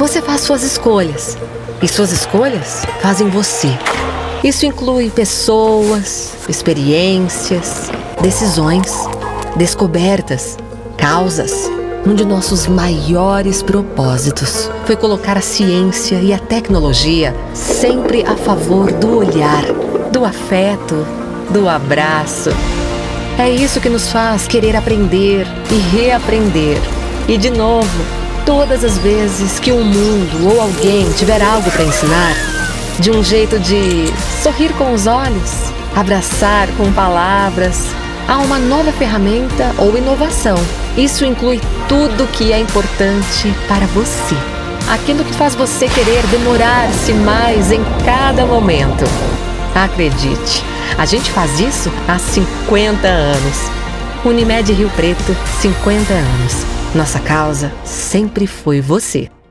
Você faz suas escolhas e suas escolhas fazem você. Isso inclui pessoas, experiências, decisões, descobertas, causas. Um de nossos maiores propósitos foi colocar a ciência e a tecnologia sempre a favor do olhar, do afeto, do abraço. É isso que nos faz querer aprender e reaprender. E de novo, todas as vezes que o mundo ou alguém tiver algo para ensinar, de um jeito de sorrir com os olhos, abraçar com palavras, há uma nova ferramenta ou inovação. Isso inclui tudo que é importante para você. Aquilo que faz você querer demorar-se mais em cada momento. Acredite, a gente faz isso há 50 anos. Unimed Rio Preto, 50 anos. Nossa causa sempre foi você.